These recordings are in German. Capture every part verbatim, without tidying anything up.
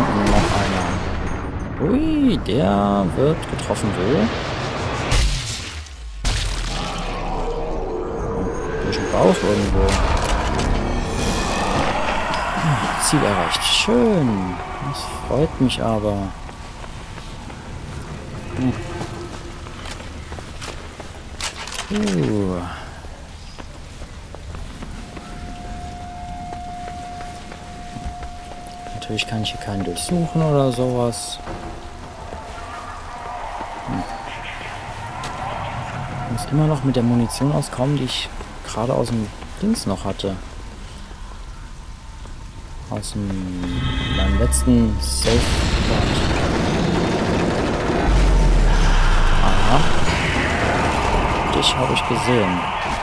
unten noch einer. Ui, der wird getroffen, so. Durch den Bauch irgendwo. Ziel erreicht. Schön. Das freut mich aber. Hm. Uh. Natürlich kann ich hier keinen durchsuchen oder sowas. Hm. Ich muss immer noch mit der Munition auskommen, die ich gerade aus dem Dings noch hatte. Aus dem meinem letzten Safe. Aha. Dich habe ich gesehen.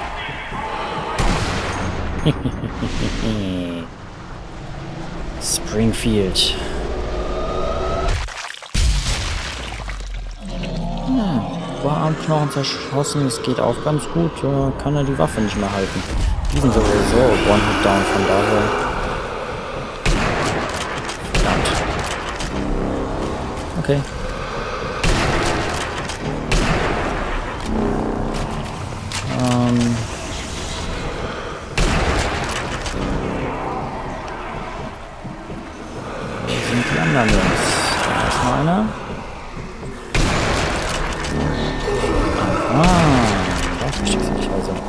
Springfield. Hm, Oberarmknochen zerschossen, es geht auch ganz gut. Da kann er die Waffe nicht mehr halten. Die sind sowieso One-Hit-Down, von daher. Verdammt. Okay. Ähm. Wo sind die anderen Jungs? Da ist noch einer. Ah, da versteckst du dich also.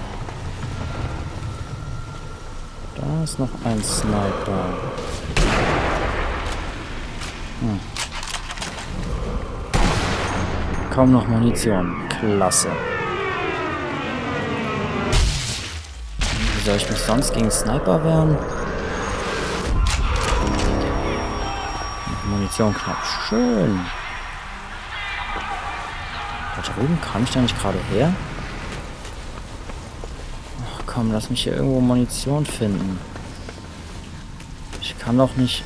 Da ist noch ein Sniper. Hm. Kaum noch Munition. Klasse. Wie soll ich mich sonst gegen Sniper wehren? Munition knapp. Schön. Da drüben kam ich da nicht gerade her? Ach komm, lass mich hier irgendwo Munition finden. Ich kann doch nicht...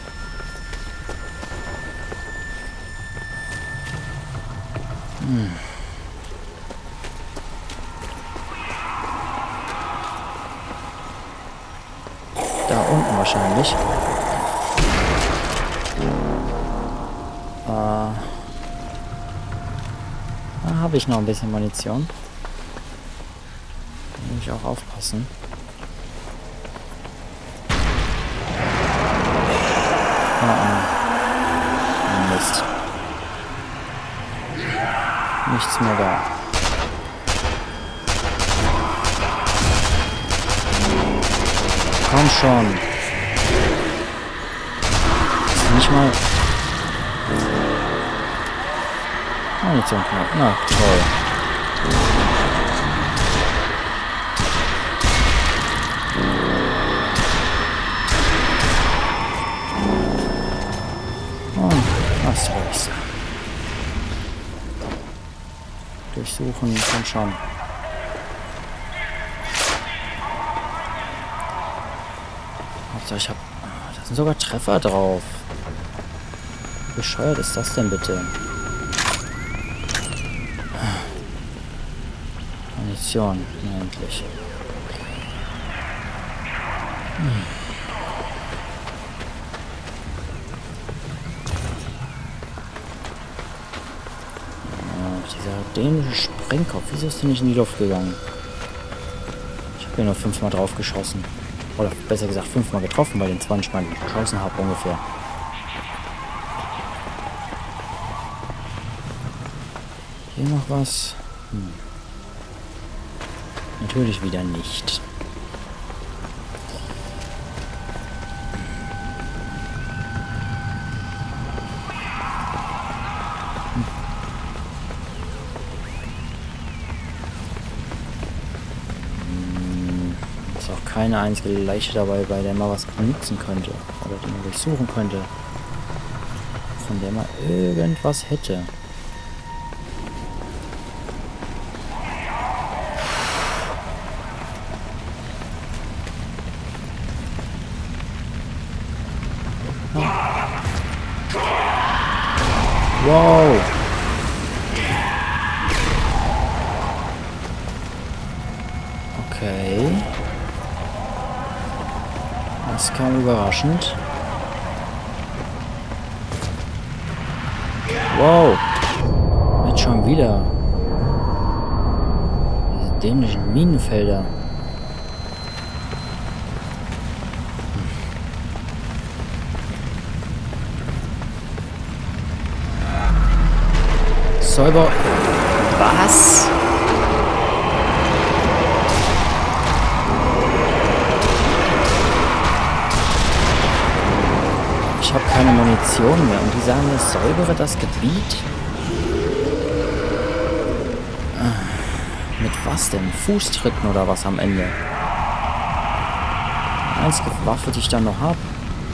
Hm. Da unten wahrscheinlich. Äh, da habe ich noch ein bisschen Munition. Da muss ich auch aufpassen. Ah, ah. Mist. Nichts mehr da. Komm schon. Ist nicht mal... Munition knapp. Na, toll. Oh, was soll's. Durchsuchen, komm schon. Hauptsache ich hab... Da sind sogar Treffer drauf. Wie bescheuert ist das denn bitte? Munition, endlich. Hm. Dieser dänische Sprengkopf, wieso ist der nicht in die Luft gegangen? Ich habe hier nur fünfmal drauf geschossen. Oder besser gesagt fünfmal getroffen, bei den zwanzig Mal geschossen habe ungefähr. Hier noch was? Hm. Natürlich wieder nicht. Ist auch keine einzige Leiche dabei, bei der man was benutzen könnte. Oder die man durchsuchen könnte. Von der man irgendwas hätte. Wow! Okay. Das kam überraschend. Wow. Jetzt schon wieder. Diese dämlichen Minenfelder. Säuber. Was? Ich habe keine Munition mehr und die sagen, ich säubere das Gebiet? Mit was denn? Fußtritten oder was am Ende? Die einzige Waffe, die ich dann noch habe.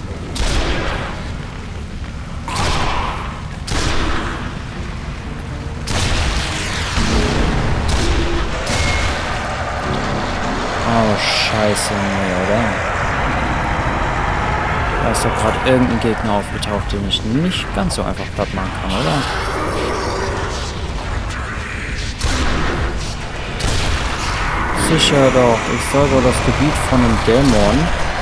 Oh, scheiße, nee, oder? Da ist doch gerade irgendein Gegner aufgetaucht, den ich nicht ganz so einfach platt machen kann, oder? Sicher doch, ich säubere das Gebiet von einem Dämon.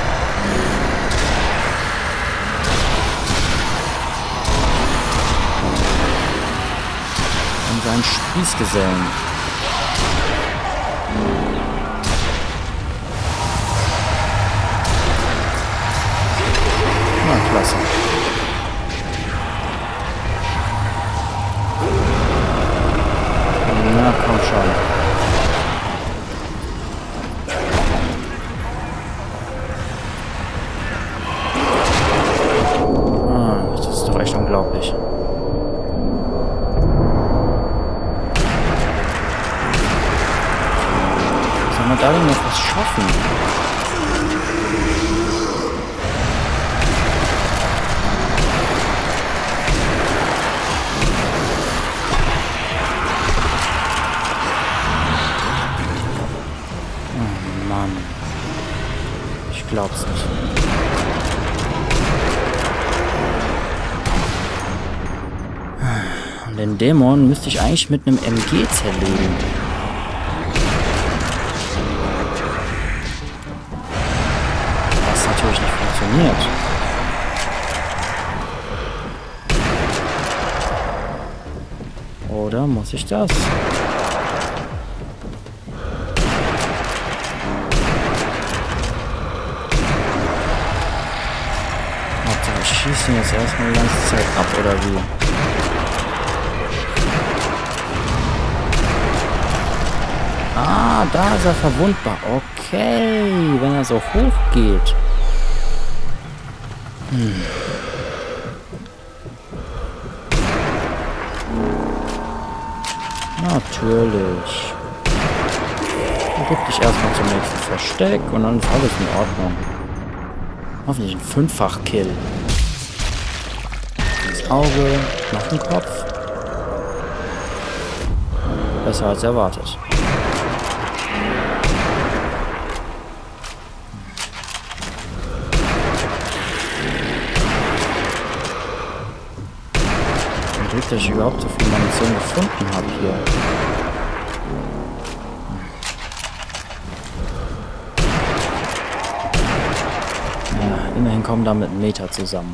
Und seinen Spießgesellen. Na, klasse. Na, komm schon. Unglaublich. Soll man da denn noch was schaffen? Oh Mann. Ich glaub's nicht. Den Dämon müsste ich eigentlich mit einem M G zerlegen. Was natürlich nicht funktioniert. Oder muss ich das? Hauptsache, ich schieße ihn jetzt erstmal die ganze Zeit ab, oder wie? Ah, da ist er verwundbar. Okay, wenn er so hoch geht. Hm. Natürlich. Rück dich erstmal zum nächsten Versteck und dann ist alles in Ordnung. Hoffentlich ein Fünffach-Kill. Ins Auge, nach dem Kopf. Besser als erwartet. Glück, dass ich überhaupt so viel Munition gefunden habe hier. Ja, immerhin kommen da mit Meter zusammen.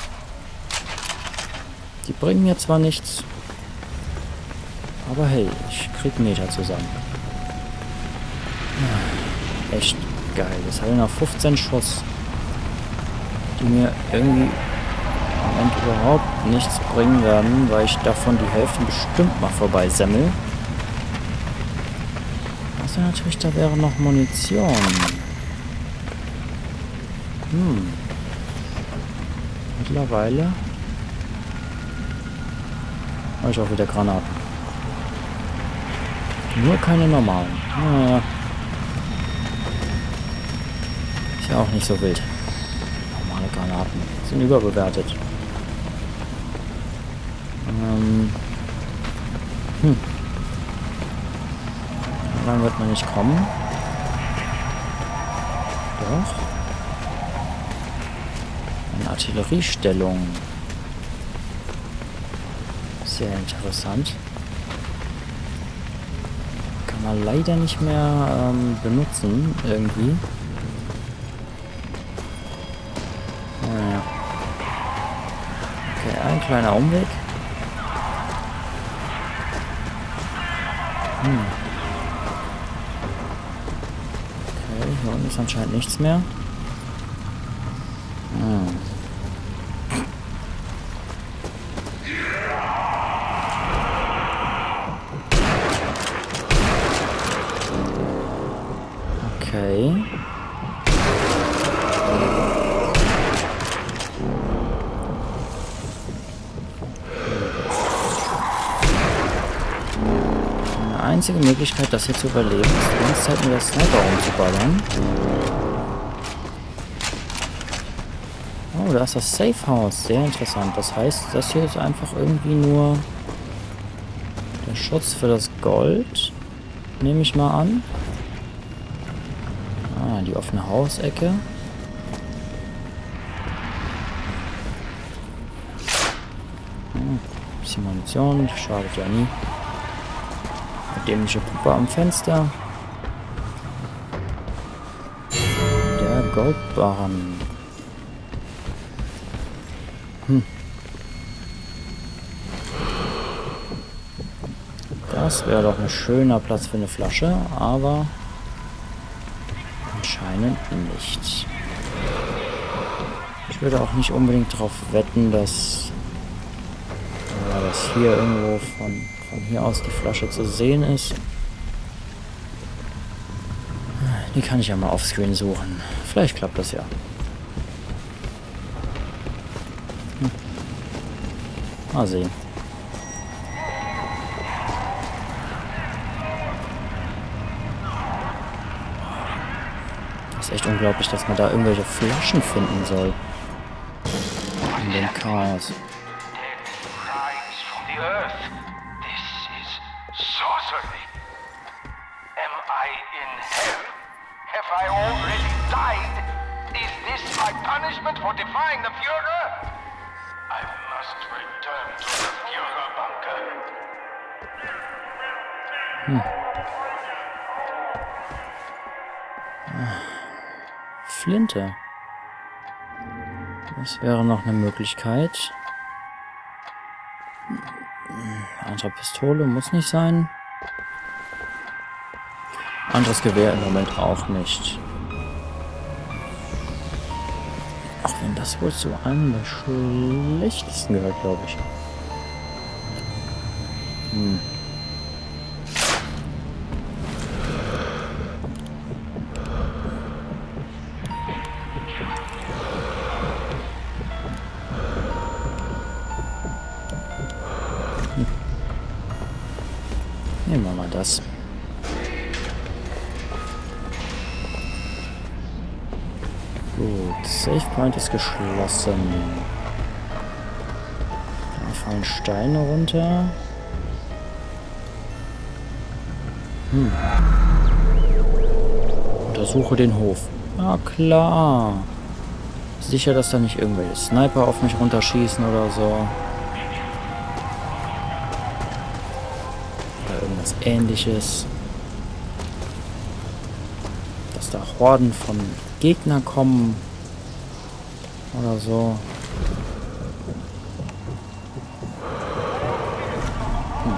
Die bringen mir zwar nichts, aber hey, ich krieg Meter zusammen. Ja, echt geil. Das hat noch fünfzehn Schuss, die mir irgendwie und überhaupt nichts bringen werden, weil ich davon die Hälfte bestimmt mal vorbeisemmel. Also natürlich, da wäre noch Munition. Hm. Mittlerweile habe ich auch wieder Granaten. Nur keine normalen. Naja. Ist ja auch nicht so wild. Normale Granaten sind überbewertet. Ähm. Hm. Dann wird man nicht kommen. Doch. Eine Artilleriestellung. Sehr interessant. Kann man leider nicht mehr ähm, benutzen, irgendwie. Naja. Okay, ein kleiner Umweg. Hm. Okay, hier unten ist anscheinend nichts mehr. Hm. Okay. Eine einzige Möglichkeit, das hier zu überleben, ist die ganze Zeit mit der Sniper rumzuballern. Oh, da ist das Safe House. Sehr interessant. Das heißt, das hier ist einfach irgendwie nur der Schutz für das Gold. Nehme ich mal an. Ah, die offene Hausecke. Hm, bisschen Munition. Schadet ja nie. Eine dämliche Puppe am Fenster. Der Goldbarren. Hm. Das wäre doch ein schöner Platz für eine Flasche, aber anscheinend nicht. Ich würde auch nicht unbedingt darauf wetten, dass, ja, dass hier irgendwo von, von hier aus die Flasche zu sehen ist. Die kann ich ja mal offscreen suchen. Vielleicht klappt das ja. Hm. Mal sehen. Das ist echt unglaublich, dass man da irgendwelche Flaschen finden soll. In dem Chaos. Hm. Flinte. Das wäre noch eine Möglichkeit. Andere Pistole muss nicht sein. Anderes Gewehr im Moment auch nicht. Auch wenn das wohl zu einem der schlechtesten gehört, glaube ich. Hm. Nehmen wir mal das. Gut, Safe Point ist geschlossen. Da fallen Steine runter. Hm. Untersuche den Hof. Na klar. Sicher, dass da nicht irgendwelche Sniper auf mich runterschießen oder so. Irgendwas Ähnliches. Dass da Horden von Gegnern kommen. Oder so. Hm.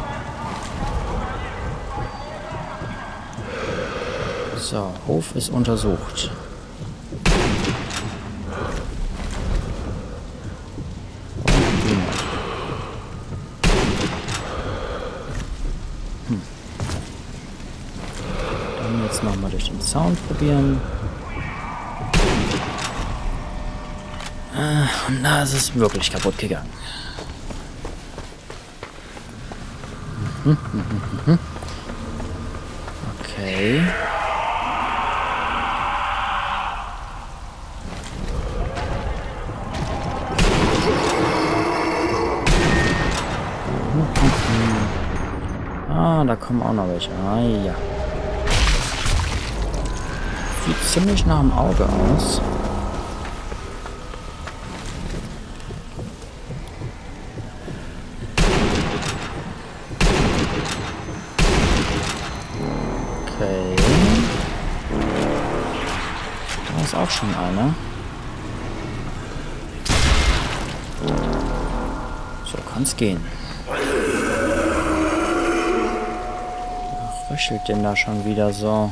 So, Hof ist untersucht. Jetzt nochmal durch den Sound probieren. Ah, und da ist es wirklich kaputt gegangen. Mhm, mhm, mhm. Okay. Ah, da kommen auch noch welche. Ah, ja. Sieht ziemlich nach dem Auge aus. Okay. Da ist auch schon einer. So kann's gehen. röchelt denn da schon wieder so?